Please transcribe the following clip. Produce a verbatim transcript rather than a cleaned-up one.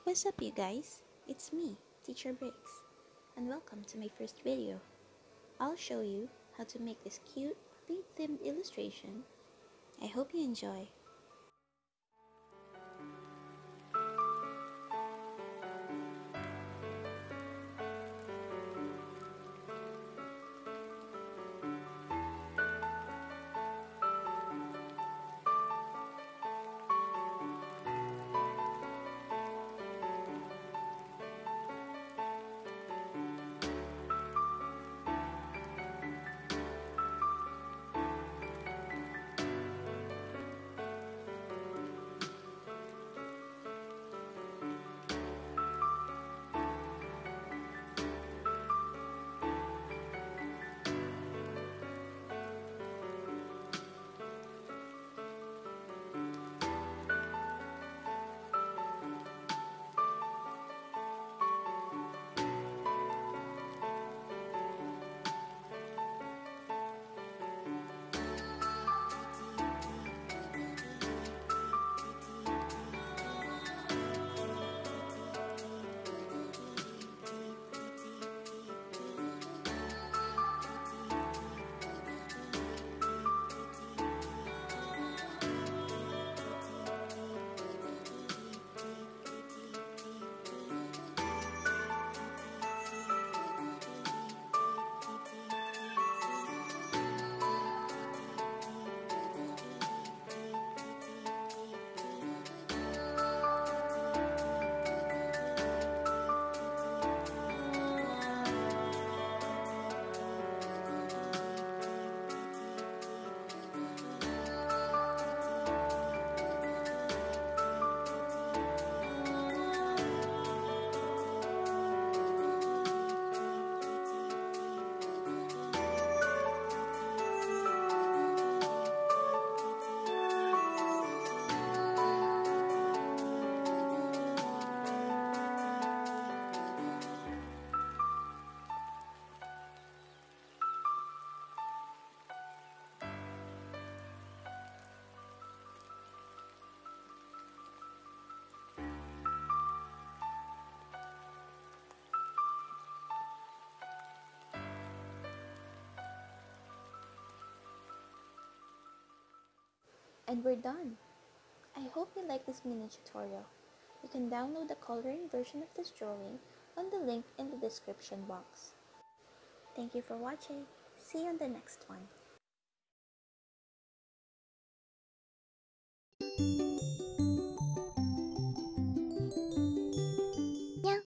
What's up you guys? It's me, Teacher Briks, and welcome to my first video. I'll show you how to make this cute, paint-themed illustration. I hope you enjoy. And we're done! I hope you like this mini tutorial. You can download the coloring version of this drawing on the link in the description box. Thank you for watching. See you on the next one.